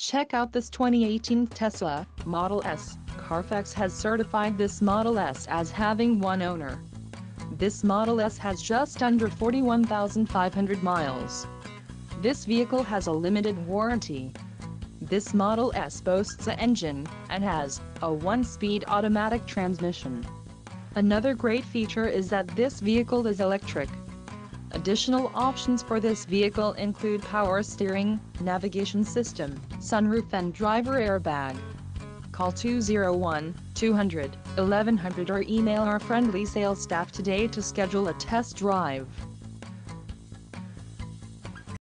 Check out this 2018 Tesla Model S. Carfax has certified this Model S as having one owner. This Model S has just under 41,500 miles. This vehicle has a limited warranty. This Model S boasts an engine and has a 1-speed automatic transmission. Another great feature is that this vehicle is electric. Additional options for this vehicle include power steering, navigation system, sunroof and driver airbag. Call 201-200-1100 or email our friendly sales staff today to schedule a test drive.